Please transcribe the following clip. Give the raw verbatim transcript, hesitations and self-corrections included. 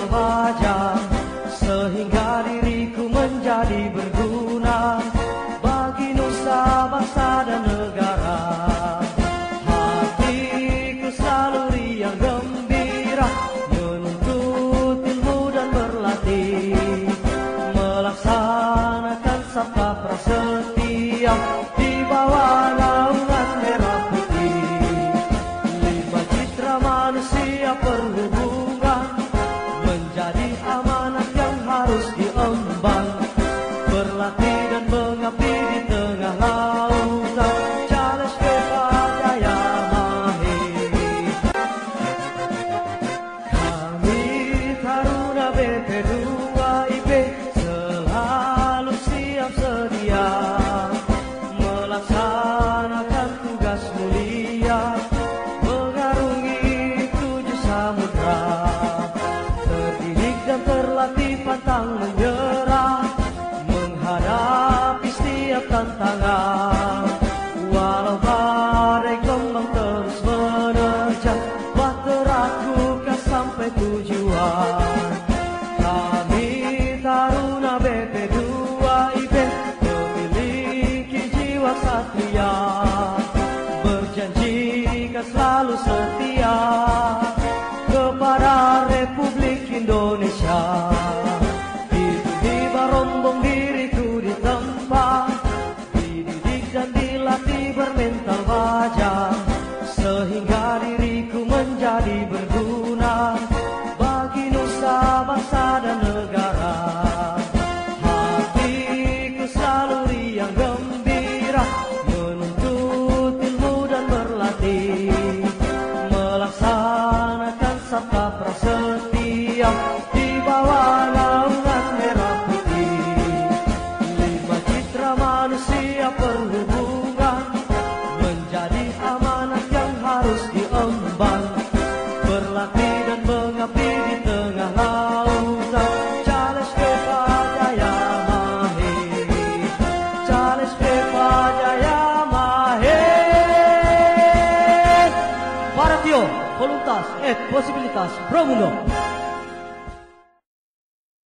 baja, sehingga diriku menjadi berguna bagi nusa bangsa dan negara. Hatiku selalu riang gembira, menuntut ilmu dan berlatih, melaksanakan sabta prasetia di bawah naungan merah putih. Lima citra manusia perhubungan menjadi amanat yang harus diemban, berlatih dan mengabdi di tengah lautan. Charles Jaya Mahir. Kami Taruna B P dua I P selalu siap sedia melaksanakan tugas mulia, mengarungi tujuh samudra, terdidik dan terlatih pantang menyerah, menghadapi setiap tantangan. Walau badai gelombang terus menerjang, bahteraku kan sampai tujuan. Kami Taruna B P dua I P memiliki jiwa satria, berjanji kan selalu setia kepada Republik Indonesia. Tiba-tiba rombong diriku ditempa, dididik dan dilatih bermental baja, sehingga diriku menjadi berguna bagi nusa bangsa dan negara. Hatiku selalu riang gembira, menuntut ilmu dan berlatih, melaksanakan sabta prasetia di bawah naungan merah putih. Lima citra manusia perhubungan menjadi amanat yang harus diemban, berlatih dan mengabdi di tengah lautan. Charles Jaya Mahir, Charles Jaya Mahir. Para Tio, voluntas et posibilitas pro mundo.